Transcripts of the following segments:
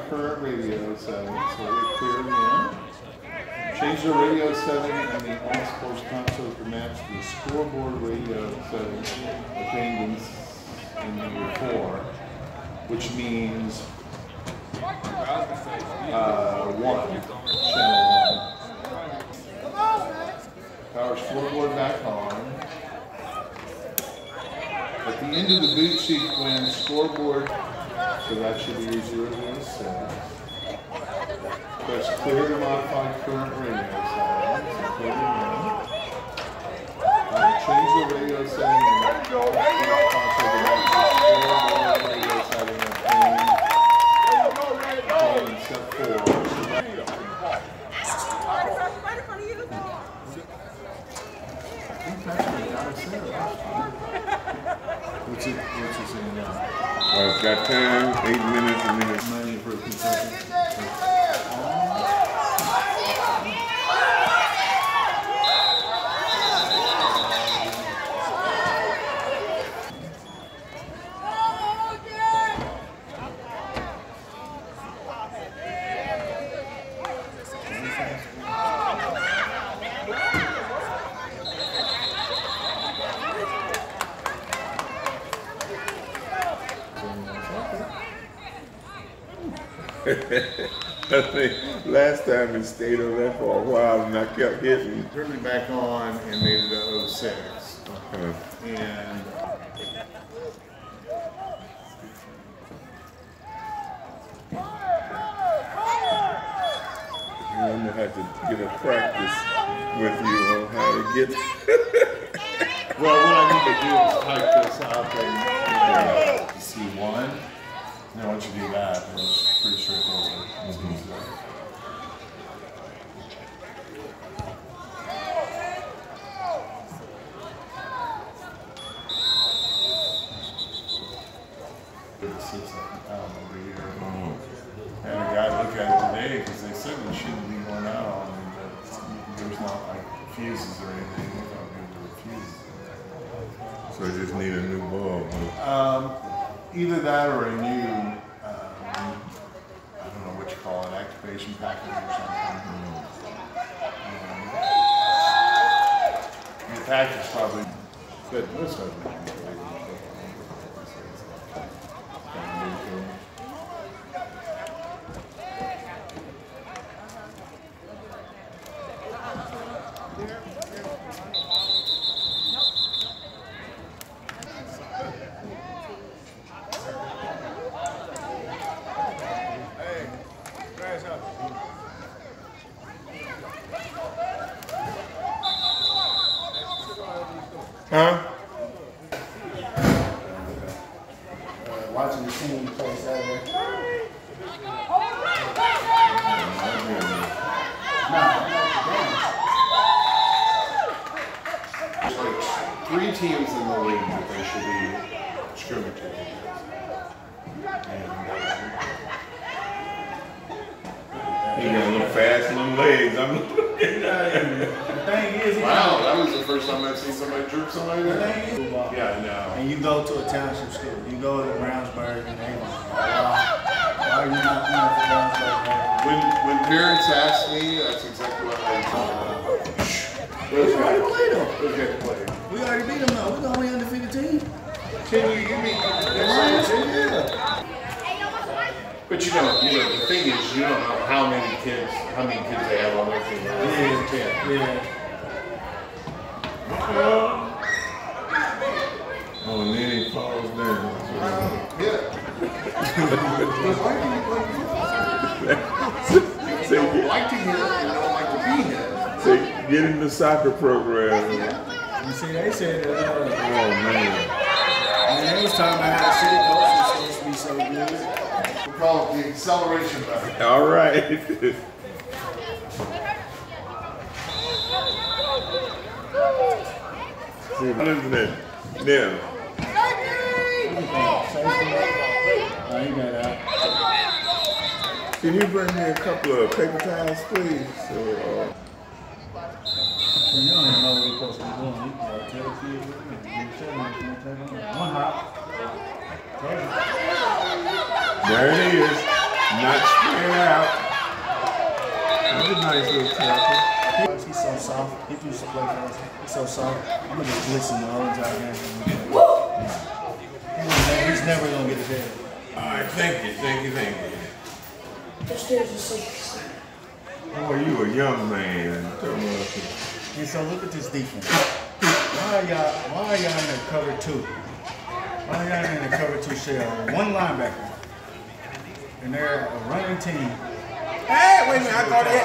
current radio setting, so we clear again. Change the radio setting in the All Sports console to match the scoreboard radio setting obtained in number 4, which means 1, channel 1. Power scoreboard back on. At the end of the boot sequence, scoreboard, so that should be your 006. Press clear to modify current radio settings. So clear again. Change the radio setting and console to match the scoreboard radio setting obtained in step 4. What's it saying now? I've got time, 8 minutes, and then it's 90 for a concession. I think last time it stayed on that for a while and I kept hitting. Turned it back on and made it a 06. And I'm gonna have to get a practice with you on how to get. well, what I need to do is type this up and C1. Now once you do that, it's pretty straightforward. Over here. And a guy looked at it today because they said we shouldn't be going out on that there's not like fuses or anything. We thought we were fuses. So I just need a new bulb. Either that or a new, I don't know what you call it, activation package or something. The package probably, but most of them. Huh? Watching the team play Saturday. There's like 3 teams in the league that they should be scrimmaging against. You got a little fast little legs. I'm The thing is, Wow, that was the first time I've seen somebody jerk somebody the there. thing is, Yeah, I know. and you go to a township school, you go to Brownsburg, and they why are you not playing for Brownsburg? When parents ask me, that's exactly what I tell them. We already played them. Those guys play. We already beat them though. We're the only undefeated team. Can you give me? Yeah. But you know, the thing is, you don't know how many kids they have on their team. Yeah. Oh, and then he falls down. Yeah. So You don't like to hit, you don't like to be hit. so get in the soccer program. You see, they said that. Oh man. Man, they was talking about how the city coach was supposed to be so good. We call it the acceleration button. All right. See, listen to that. Now, Oh, you got out. can you bring me a couple of paper towels, please? So, You don't even know what you're supposed to be doing. You can tell the kids one hop. there it is. Not spread out. That's a nice little tackle. He's so soft. He used to play for us. He's so soft. I'm gonna just listen all the time. He's never gonna get his head. All right, thank you. The stairs are so. Boy, you a young man. And so look at this defense. Why are y'all in the cover two? Why are y'all in the cover two shell? One linebacker. And they're a running team. Hey, wait a minute, I thought that,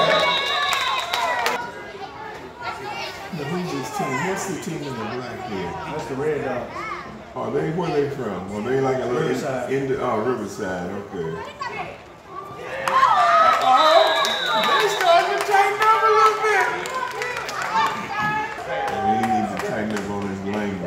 Now, who's this team? What's the team in the black here? That's the Red Dogs. Oh, where they from? Well, they like a little Riverside. Riverside, okay. They starting to tighten up a little bit. And he needs to tighten up on his language.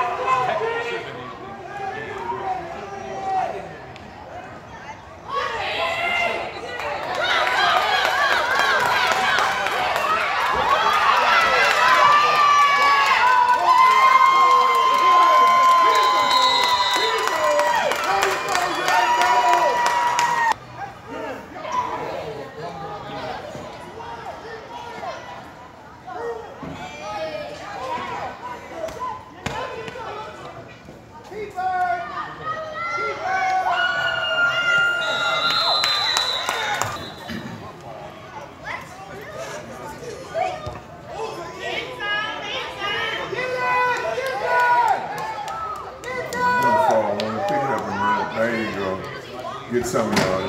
There you go. Get some, y'all.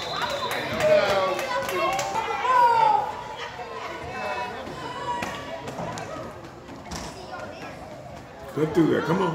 Let's do that. Come on.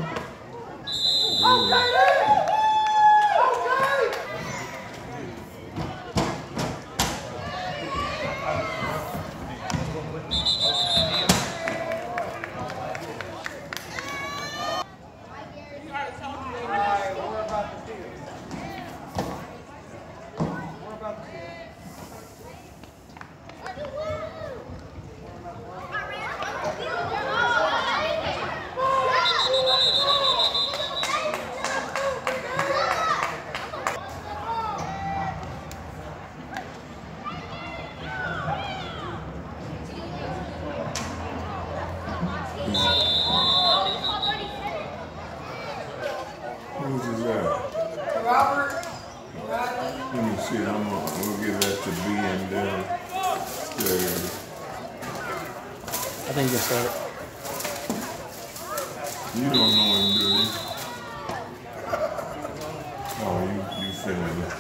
Who's that? Robert. Let me see. We'll give that to B and then I think you start. you don't know him, do you? Oh, you feeling it.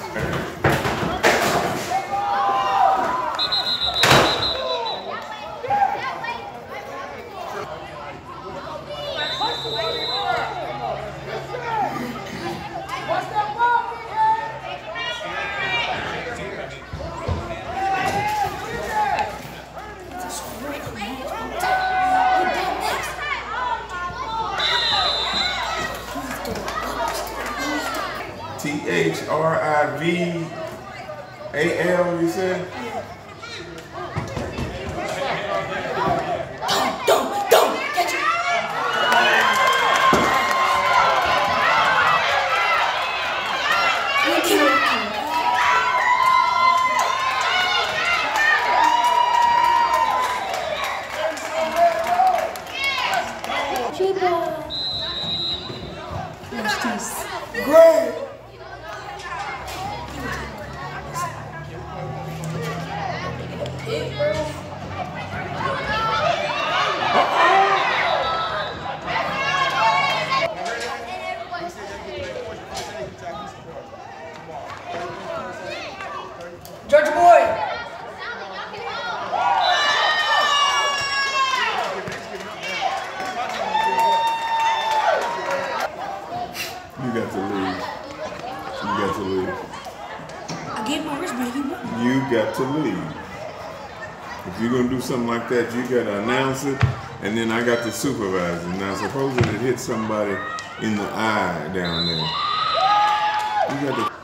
THRIVAL, you said? Don't get you. Great. Georgia boy. You got to leave. You got to leave. I gave my wristband. You got to leave. If you're going to do something like that, you got to announce it, and then I got to supervise it. Now, supposing it hit somebody in the eye down there, you got to...